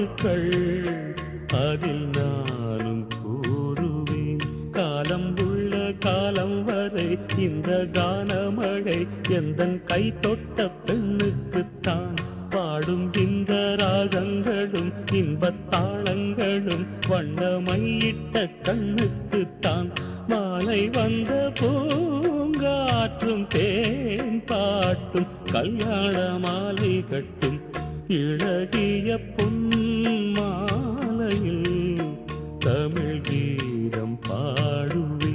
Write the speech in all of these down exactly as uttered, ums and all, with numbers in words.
வாழ்த்துக்கள் அதில் நானும் கூறுவேன். காலம் உள்ள காலம் வரை இந்த கானமழை எந்தன் கை தொட்ட பெண்ணுக்குத்தான். பாடும் இந்த ராகங்களும் இன்பத்தாளங்களும் வண்ணமையிட்ட கண்ணுக்குத்தான். மாலை வந்த பூங்காற்றும் தேன் பாட்டும் கல்யாண மாலை கட்டும் இழகிய பொன் மாலையில் தமிழ் கீதம் பாடுவே.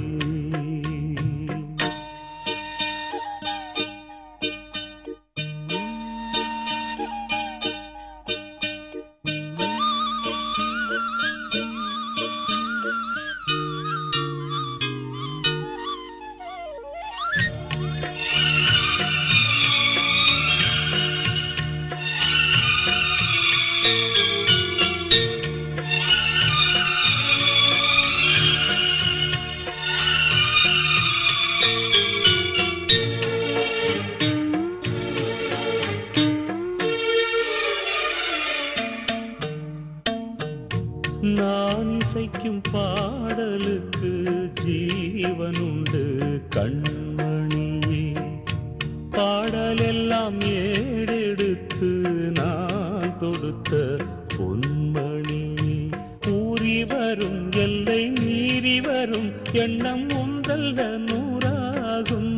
நான் இசைக்கும் பாடலுக்கு ஜீவனுண்டு கண்மணியே. பாடலெல்லாம் ஏடெடுத்து நான் தொடுத்த பொன்மணி. ஊறி வரும் எல்லை மீறி வரும் எண்ணம் ஒன்றல்ல நூறாகும்.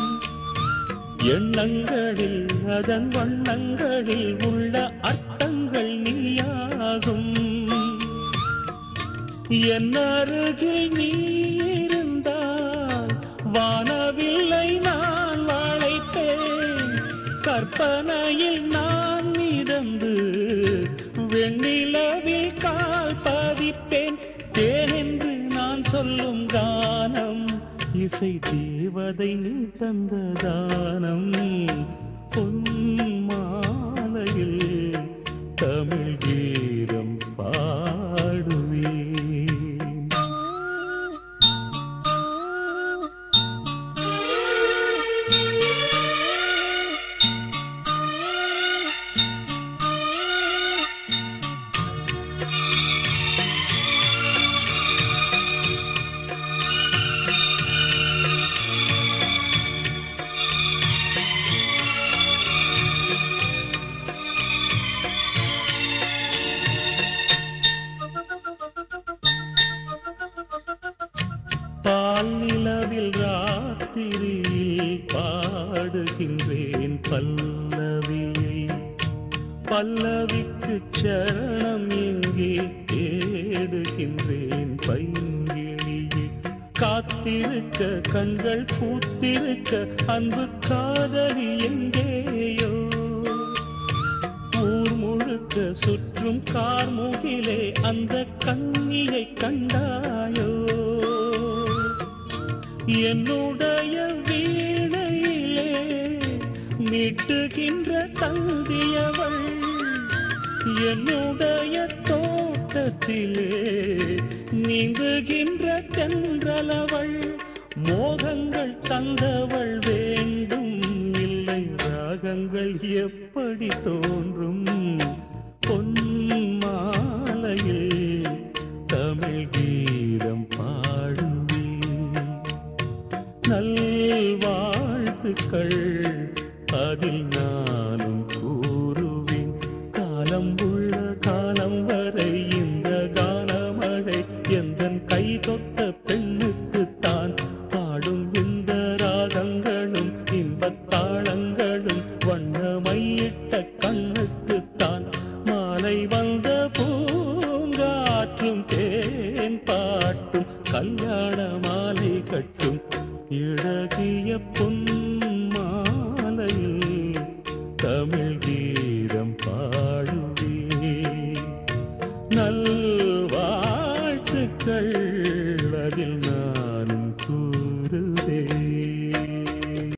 எண்ணங்களில் அதன் வண்ணங்களில் உள்ள அர்த்தங்கள் நீயாகும். என் அருகில் நீ இருந்தால் வானவில்லை நான் வளைப்பேன். கற்பனையில் நான் மிதந்து வெண்ணிலவில் கால் பதிப்பேன். தேனென்று நான் சொல்லும் கானம் இசை தேவதை நீ தந்த தானம். பொன் மாலையில் தமிழ் கீதம் பாடுவே. பால் நிலவில் ராத்திரியில் பாடுகின்றேன் பல்லவியை. பல்லவிக்கு சரணம் எங்கே தேடுகின்றேன் பைங்கிழியை. காத்திருக்க கண்கள் பூத்திருக்க அன்பு காதலி எங்கேயோ. ஊர் முழுக்க சுற்றும் கார்முகிலே அந்த கண்ணியை கண்டாயோ. என்னுடைய வீணையிலே மீட்டுகின்ற தந்தியவள். என்னுடைய தோட்டத்திலே நீந்துகின்ற தென்றலவள். மோகங்கள் தந்தவள் வேண்டும் இல்லை ராகங்கள் எப்படி தோன்றும். பொன் மாலையில் தமிழ் கீதம் பாடுவே. நல்வாழ்த்துக்கள் அதில் நானும் கூறுவேன். காலம் உள்ள காலம் வரை இந்த கானமழை எந்தன் கை தொட்ட பெண்ணுக்குத்தான். பாடும் இந்த ராகங்களும் இன்பத்தாளங்களும் வண்ணமையிட்ட கண்ணுக்குத்தான். மாலை வந்த பூங்காற்றும் தேன் பாட்டும் கல்யாண மாலை கட்டும் இழகிய பொன் மாலையில் தமிழ் கீதம் பாடுவே. நல்வாழ்த்துக்கள் அதில் நானும் கூறுவேன்.